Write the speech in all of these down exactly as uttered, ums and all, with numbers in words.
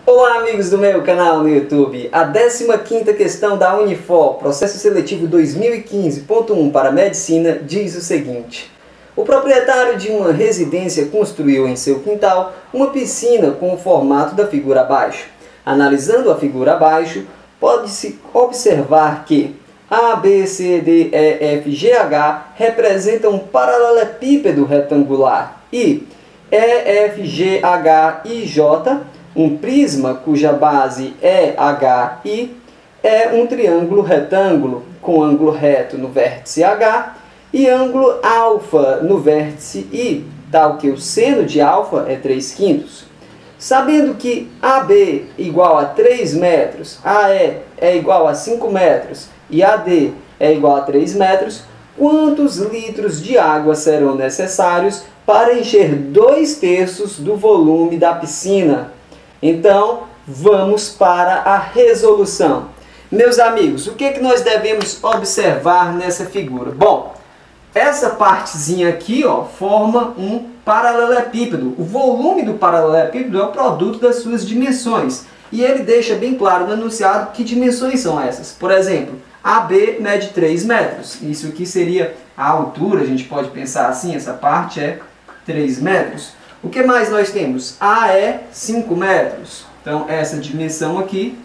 Olá amigos do meu canal no YouTube, a décima quinta questão da Unifor, processo seletivo dois mil e quinze ponto um para Medicina, diz o seguinte: o proprietário de uma residência construiu em seu quintal uma piscina com o formato da figura abaixo. Analisando a figura abaixo, pode-se observar que A, B, C, D, E, F, G, H representam um paralelepípedo retangular e E, F, G, H e J um prisma cuja base é H I, é um triângulo retângulo com ângulo reto no vértice H e ângulo alfa no vértice I, tal que o seno de alfa é três quintos. Sabendo que A B igual a três metros, A E é igual a cinco metros e A D é igual a três metros, quantos litros de água serão necessários para encher dois terços do volume da piscina? Então, vamos para a resolução. Meus amigos, o que, que nós devemos observar nessa figura? Bom, essa partezinha aqui ó, forma um paralelepípedo. O volume do paralelepípedo é o produto das suas dimensões. E ele deixa bem claro no enunciado que dimensões são essas. Por exemplo, A B mede três metros. Isso aqui seria a altura, a gente pode pensar assim, essa parte é três metros. O que mais nós temos? A é cinco metros. Então, essa dimensão aqui,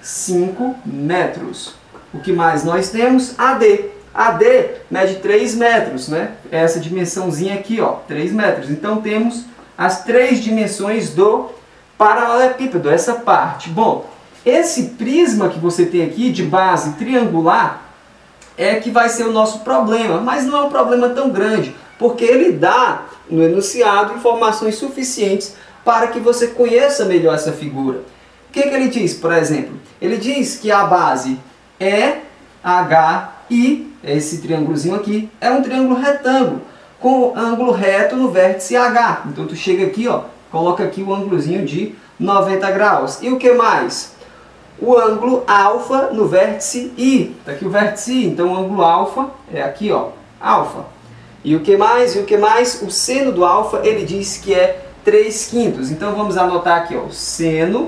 cinco metros. O que mais nós temos? A D. A D mede três metros, né? Essa dimensãozinha aqui, ó, três metros. Então, temos as três dimensões do paralelepípedo, essa parte. Bom, esse prisma que você tem aqui, de base triangular, é que vai ser o nosso problema. Mas não é um problema tão grande, porque ele dá no enunciado informações suficientes para que você conheça melhor essa figura. O que, que ele diz, por exemplo? Ele diz que a base E H I, esse triângulozinho aqui, é um triângulo retângulo, com ângulo reto no vértice H. Então tu chega aqui, ó, coloca aqui o ângulozinho de noventa graus. E o que mais? O ângulo alfa no vértice I. Está aqui o vértice I, então o ângulo alfa é aqui, ó, alfa. E o que mais? E o que mais? O seno do alfa, ele diz que é três quintos. Então vamos anotar aqui, ó, o seno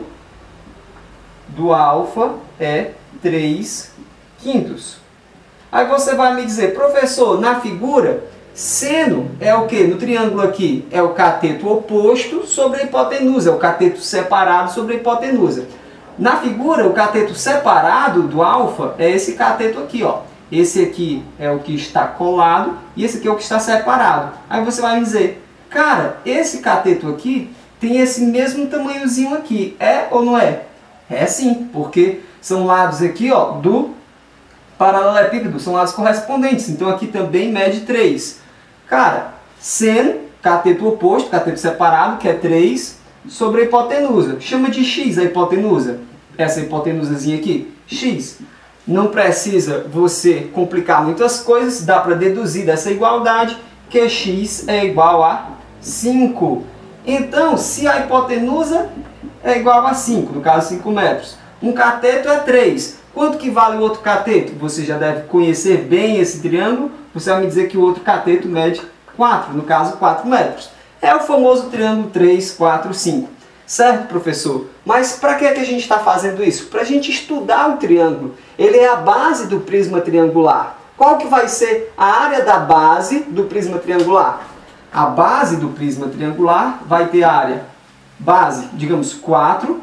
do alfa é três quintos. Aí você vai me dizer, professor, na figura, seno é o que? No triângulo aqui é o cateto oposto sobre a hipotenusa, é o cateto separado sobre a hipotenusa. Na figura, o cateto separado do alfa é esse cateto aqui, ó. Esse aqui é o que está colado e esse aqui é o que está separado. Aí você vai me dizer, cara, esse cateto aqui tem esse mesmo tamanhozinho aqui. É ou não é? É sim, porque são lados aqui ó, do paralelepípedo, são lados correspondentes. Então aqui também mede três. Cara, seno, cateto oposto, cateto separado, que é três, sobre a hipotenusa. Chama de x a hipotenusa. Essa hipotenusazinha aqui, x. Não precisa você complicar muitas coisas, dá para deduzir dessa igualdade que x é igual a cinco. Então, se a hipotenusa é igual a cinco, no caso cinco metros, um cateto é três. Quanto que vale o outro cateto? Você já deve conhecer bem esse triângulo, você vai me dizer que o outro cateto mede quatro, no caso quatro metros. É o famoso triângulo três, quatro, cinco. Certo, professor? Mas para que, é que a gente está fazendo isso? Para a gente estudar o triângulo. Ele é a base do prisma triangular. Qual que vai ser a área da base do prisma triangular? A base do prisma triangular vai ter a área base, digamos, quatro,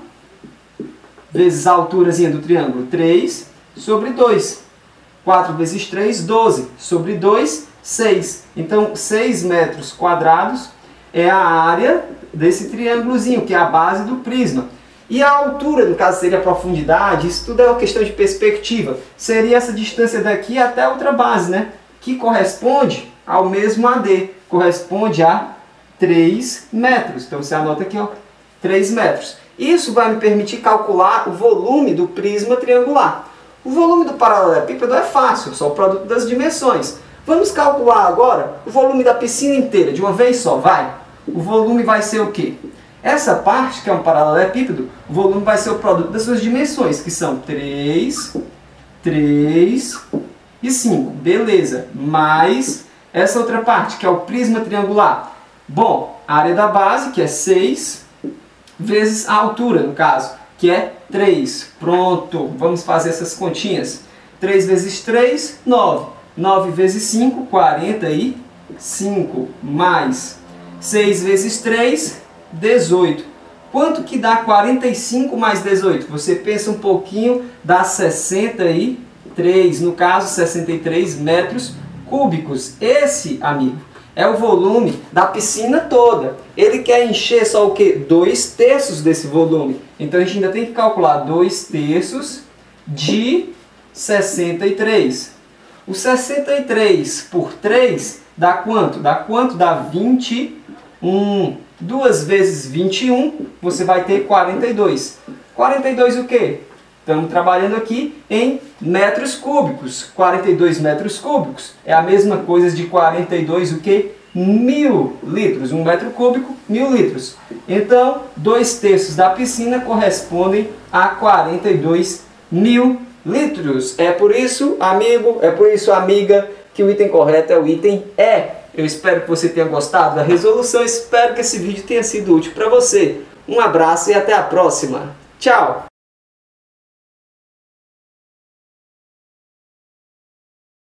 vezes a alturazinha do triângulo, três, sobre dois. quatro vezes três, doze. Sobre dois, seis. Então, seis metros quadrados é a área desse triângulozinho, que é a base do prisma. E a altura, no caso, seria a profundidade, isso tudo é uma questão de perspectiva. Seria essa distância daqui até a outra base, né? Que corresponde ao mesmo A D, corresponde a três metros. Então você anota aqui, ó, três metros. Isso vai me permitir calcular o volume do prisma triangular. O volume do paralelepípedo é fácil, só o produto das dimensões. Vamos calcular agora o volume da piscina inteira, de uma vez só, vai? O volume vai ser o quê? Essa parte, que é um paralelepípedo, o volume vai ser o produto das suas dimensões, que são três, três e cinco. Beleza. Mais essa outra parte, que é o prisma triangular. Bom, a área da base, que é seis, vezes a altura, no caso, que é três. Pronto, vamos fazer essas continhas. três vezes três, nove. nove vezes cinco, quarenta e cinco. Mais seis vezes três, dezoito. Quanto que dá quarenta e cinco mais dezoito? Você pensa um pouquinho, dá sessenta e três, no caso sessenta e três metros cúbicos. Esse, amigo, é o volume da piscina toda. Ele quer encher só o quê? dois terços desse volume. Então a gente ainda tem que calcular dois terços de sessenta e três. O sessenta e três por três dá quanto? Dá quanto? Dá vinte e um. duas vezes vinte e um, você vai ter quarenta e dois. quarenta e dois o quê? Estamos trabalhando aqui em metros cúbicos. quarenta e dois metros cúbicos é a mesma coisa de quarenta e dois o quê? Mil litros. Um metro cúbico, mil litros. Então, dois terços da piscina correspondem a quarenta e dois mil litros. É por isso, amigo, é por isso, amiga, que o item correto é o item E. Eu espero que você tenha gostado da resolução. Espero que esse vídeo tenha sido útil para você. Um abraço e até a próxima. Tchau!